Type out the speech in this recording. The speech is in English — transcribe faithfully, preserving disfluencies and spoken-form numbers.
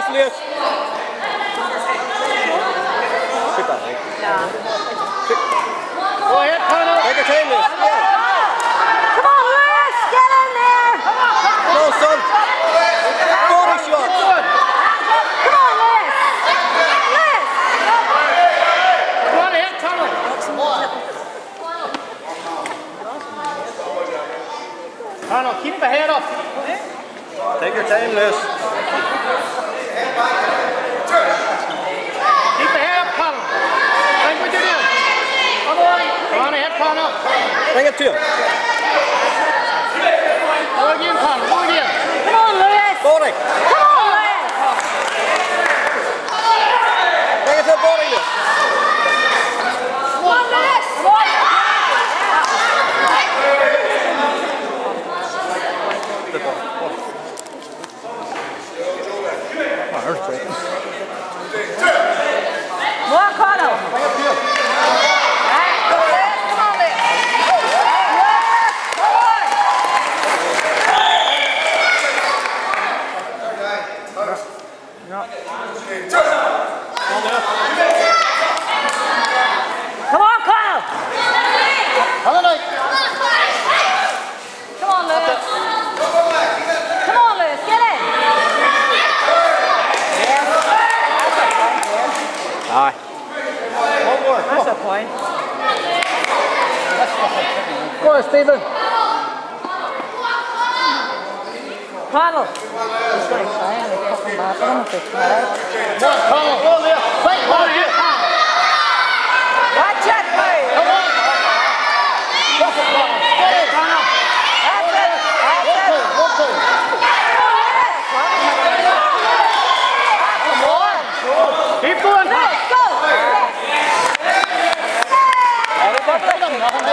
Liz. Sit down, Hank. Yeah. Go ahead, Connell. Take your time, Liz. Come on, Liz. Get in there. Come on, son. Body shot. Come on, Liz. Liz. Go on ahead, Connell. Connell, keep the head up. Take your time, Liz. Keep the head up, Connell. Think what you're doing. Come on. Come on ahead, Connell. Bring it to him. Go again, Connell. Go again. Come on, Liz. Body. Come on, Liz. Bring it to the body, Liz. Come on, Liz. Come on. Oh, there's breaking. Come on, Connell. Bring it to him. Come on, Liz. Come on, Liz. Come on, Connell. Hello, Nick. Come on, Liz. Come on, Liz. Get in. Aye. One more. That's a point. Go on, Stephen. Connell. He's going to try and pick him up. I don't know if it's right. Come on, Connell. Go on there. Fight, go on here. Watch it, please. Come on. That's it, Connell. Get in, Connell. That's it. That's it. One, two. Come on. Keep going, Let's Connell. go. Everybody, nothing